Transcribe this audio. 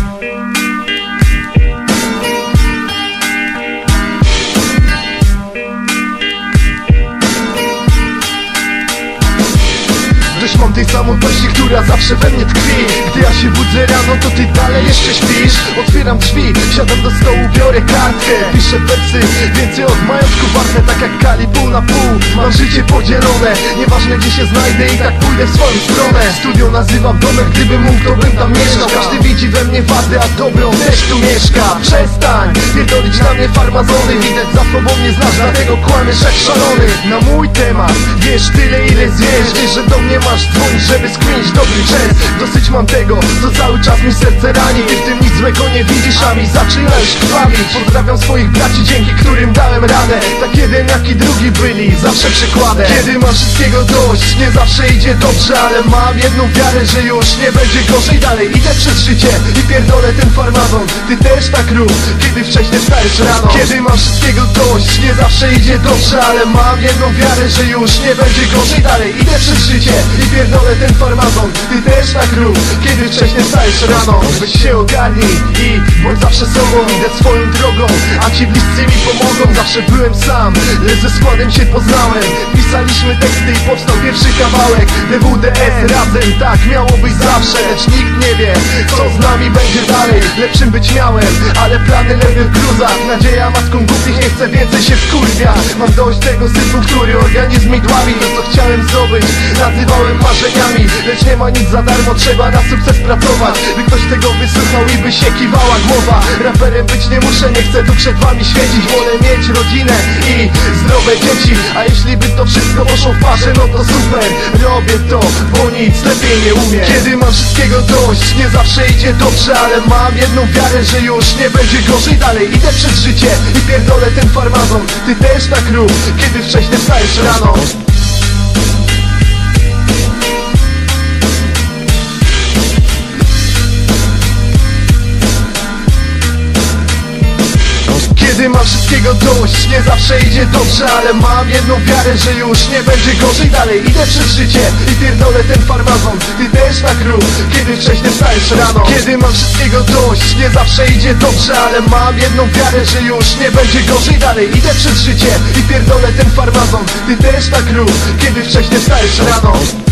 Dość mam tej samotności, która zawsze we mnie tkwi. Gdy ja się budzę rano, to ty dalej jeszcze śpisz. Otwieram drzwi, siadam do stołu, biorę kartkę, piszę wersy, więcej od majątku warte. Tak jak Kali, pół na pół, mam życie podzielone. Nieważne gdzie się znajdę, i tak pójdę w swoją stronę. Studio nazywam domem, gdybym mógł, to bym tam mieszkał. Każdy widzi we mnie wadę, a dobrą też tu mieszka. Przestań pierdolić na mnie farmazony, widać za sobą nie znasz, dlatego kłamiesz jak szalony. Na mój temat wiesz tyle ile zjesz, wiesz, że do mnie masz dzwonić, żeby skminić dobry czas. Dosyć mam tego, co cały czas mi serce rani. Ty w tym nic złego nie widzisz, a mi zaczyna już krwawić. Pozdrawiam swoich braci, dzięki którym dałem radę. Tak jeden jak i drugi byli zawsze przykładem. Kiedy mam wszystkiego dość, nie zawsze idzie dobrze, ale mam jedną wiarę, że już nie będzie gorzej. Dalej idę przez życie i pierdolę ten farmazon. Ty też tak rób, kiedy wcześniej wstajesz rano. Kiedy mam wszystkiego dość, nie zawsze idzie dobrze, ale mam jedną wiarę, że już nie będzie gorzej. Dalej idę przez życie i pierdolę ten farmazon. Ty też tak rób, kiedy wcześniej wstajesz rano. Weź się ogarnij i bądź zawsze sobą. Idę swoją drogą, a ci bliscy mi pomogą. Zawsze byłem sam, lecz ze składem się poznałem. Pisaliśmy teksty i powstał pierwszy kawałek. DWDS razem, tak miało być zawsze. Lecz nikt nie wie, co z nami będzie dalej. Lepszym być miałem, ale plany lewy w gruzach. Nadzieja matką głupich, nie chcę więcej się wkurwiać. Mam dość tego syfu, który organizm mi dławi. To co chciałem zdobyć, nazywałem marzeniami. Lecz nie ma nic za darmo, trzeba na sukces pracować. By ktoś tego wysłuchał i by się kiwała głowa. Raperem być nie muszę, nie chcę tu przed wami świecić. Wolę mieć rodzinę i zdrowe dzieci. A jeśli by to wszystko poszło w parze, no to super. Robię to, bo nic lepiej nie umiem. Kiedy mam wszystkiego dość, nie zawsze idzie dobrze, ale mam jedną wiarę, że już nie będzie gorzej. Dalej idę przez życie i pierdolę ten farmazon. Ty też tak rób, kiedy wcześniej wstajesz rano. Kiedy mam wszystkiego dość, nie zawsze idzie dobrze, ale mam jedną wiarę, że już nie będzie gorzej. Dalej idę przez życie i pierdolę ten farmazon. Ty też tak rób, kiedy wcześniej wstajesz rano. Kiedy mam wszystkiego dość, nie zawsze idzie dobrze, ale mam jedną wiarę, że już nie będzie gorzej. Dalej idę przez życie i pierdolę ten farmazon. Ty też tak rób, kiedy wcześniej wstajesz rano.